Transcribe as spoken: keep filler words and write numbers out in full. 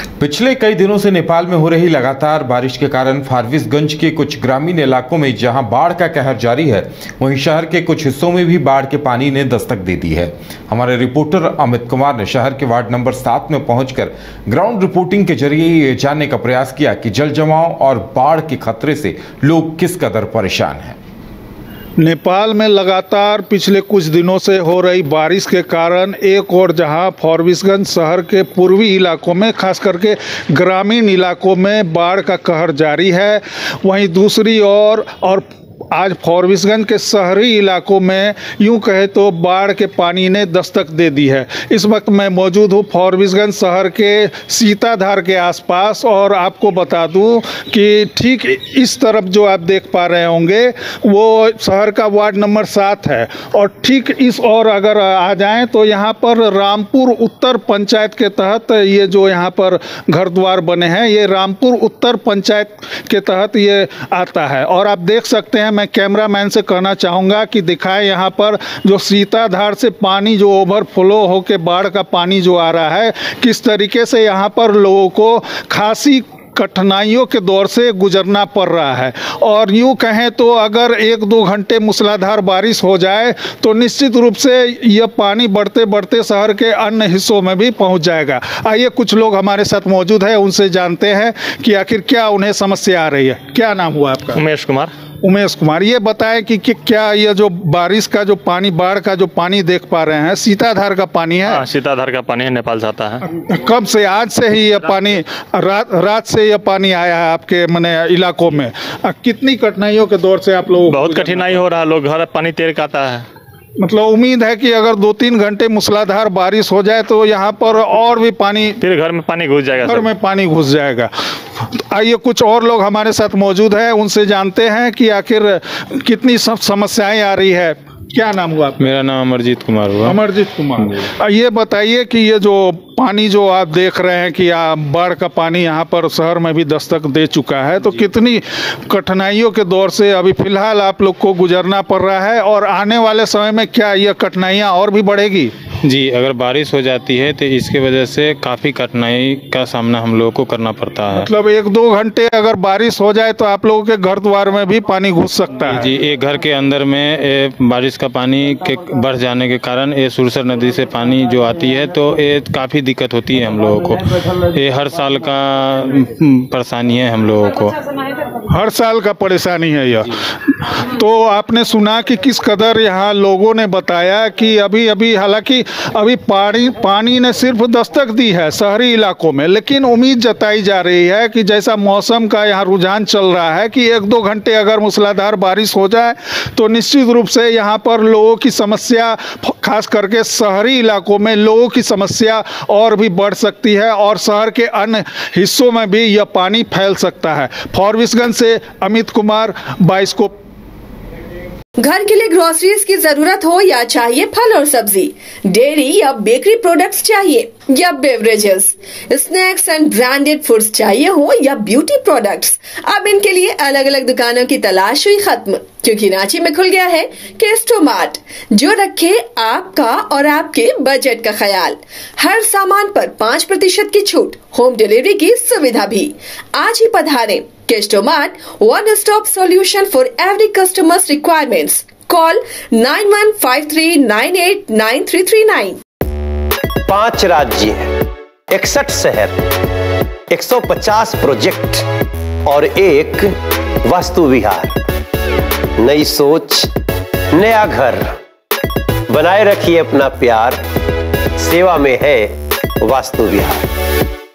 पिछले कई दिनों से नेपाल में हो रही लगातार बारिश के कारण फारबिसगंज के कुछ ग्रामीण इलाकों में जहां बाढ़ का कहर जारी है, वहीं शहर के कुछ हिस्सों में भी बाढ़ के पानी ने दस्तक दे दी है। हमारे रिपोर्टर अमित कुमार ने शहर के वार्ड नंबर सात में पहुंचकर ग्राउंड रिपोर्टिंग के जरिए ये जानने का प्रयास किया कि जल जमाव और बाढ़ के खतरे से लोग किस कदर परेशान हैं। नेपाल में लगातार पिछले कुछ दिनों से हो रही बारिश के कारण एक और जहां फारबिसगंज शहर के पूर्वी इलाकों में खास करके ग्रामीण इलाकों में बाढ़ का कहर जारी है, वहीं दूसरी ओर और आज फारबिसगंज के शहरी इलाकों में यूं कहे तो बाढ़ के पानी ने दस्तक दे दी है। इस वक्त मैं मौजूद हूं फारबिसगंज शहर के सीताधार के आसपास और आपको बता दूं कि ठीक इस तरफ जो आप देख पा रहे होंगे वो शहर का वार्ड नंबर सात है और ठीक इस और अगर आ जाएं तो यहां पर रामपुर उत्तर पंचायत के तहत ये जो यहां पर घर द्वार बने हैं ये रामपुर उत्तर पंचायत के तहत ये आता है। और आप देख सकते हैं, मैं कैमरामैन से कहना चाहूँगा कि दिखाएं यहाँ पर जो सीताधार से पानी जो ओवरफ्लो होके बाढ़ का पानी जो आ रहा है, किस तरीके से यहाँ पर लोगों को खासी कठिनाइयों के दौर से गुजरना पड़ रहा है। और यूँ कहें तो अगर एक दो घंटे मूसलाधार बारिश हो जाए तो निश्चित रूप से यह पानी बढ़ते बढ़ते शहर के अन्य हिस्सों में भी पहुंच जाएगा। आइए कुछ लोग हमारे साथ मौजूद हैं, उनसे जानते हैं कि आखिर क्या उन्हें समस्या आ रही है। क्या नाम हुआ आपका? उमेश कुमार। उमेश कुमार, ये बताएं कि, कि क्या ये जो बारिश का जो पानी, बाढ़ का जो पानी देख पा रहे हैं, सीताधार का पानी है? हाँ, सीताधार का पानी है, नेपाल से आता है। कब से? आज से ही ये पानी, रात रात से ये पानी आया है आपके मने इलाकों में? कितनी कठिनाइयों के दौर से आप लोग? बहुत कठिनाई हो रहा है, लोग घर पानी तैर के आता है। मतलब उम्मीद है कि अगर दो तीन घंटे मूसलाधार बारिश हो जाए तो यहाँ पर और भी पानी, फिर घर में पानी घुस जाएगा, घर में पानी घुस जाएगा। आइए कुछ और लोग हमारे साथ मौजूद हैं, उनसे जानते हैं कि आखिर कितनी सब समस्याएं आ रही है। क्या नाम हुआ? मेरा नाम अमरजीत कुमार हुआ। अमरजीत कुमार, ये बताइए कि ये जो पानी जो आप देख रहे हैं कि बाढ़ का पानी यहाँ पर शहर में भी दस्तक दे चुका है, तो कितनी कठिनाइयों के दौर से अभी फिलहाल आप लोग को गुजरना पड़ रहा है और आने वाले समय में क्या ये कठिनाइयाँ और भी बढ़ेगी? जी, अगर बारिश हो जाती है तो इसके वजह से काफ़ी कठिनाई का सामना हम लोगों को करना पड़ता है। मतलब एक दो घंटे अगर बारिश हो जाए तो आप लोगों के घर द्वार में भी पानी घुस सकता है? जी, एक घर के अंदर में बारिश का पानी के बढ़ जाने के कारण ये सुरसर नदी से पानी जो आती है तो ये काफ़ी दिक्कत होती है हम लोगों को। ये हर साल का परेशानी है हम लोगों को, हर साल का परेशानी है यह। तो आपने सुना कि किस कदर यहाँ लोगों ने बताया कि अभी अभी हालांकि अभी पानी पानी ने सिर्फ दस्तक दी है शहरी इलाकों में, लेकिन उम्मीद जताई जा रही है कि जैसा मौसम का यहाँ रुझान चल रहा है कि एक दो घंटे अगर मूसलाधार बारिश हो जाए तो निश्चित रूप से यहाँ पर लोगों की समस्या, खास करके शहरी इलाकों में लोगों की समस्या और भी बढ़ सकती है और शहर के अन्य हिस्सों में भी यह पानी फैल सकता है। फारबिसगंज से अमित कुमार, बाइस्कोप। घर के लिए ग्रोसरीज की जरूरत हो या चाहिए फल और सब्जी, डेयरी या बेकरी प्रोडक्ट्स चाहिए या beverages, snacks and branded foods चाहिए हो या ब्यूटी प्रोडक्ट्स, अब इनके लिए अलग अलग दुकानों की तलाश हुई खत्म, क्योंकि रांची में खुल गया है केस्टोमार्ट, जो रखे आपका और आपके बजट का ख्याल। हर सामान पर पाँच प्रतिशत की छूट, होम डिलीवरी की सुविधा भी। आज ही पधारें Kestomart, one stop solution for every customers requirements. Call nine one five three nine eight nine three three nine. पांच राज्य, इकसठ शहर, एक सौ पचास प्रोजेक्ट और एक वास्तु विहार। नई सोच, नया घर, बनाए रखिए अपना प्यार, सेवा में है वास्तु विहार।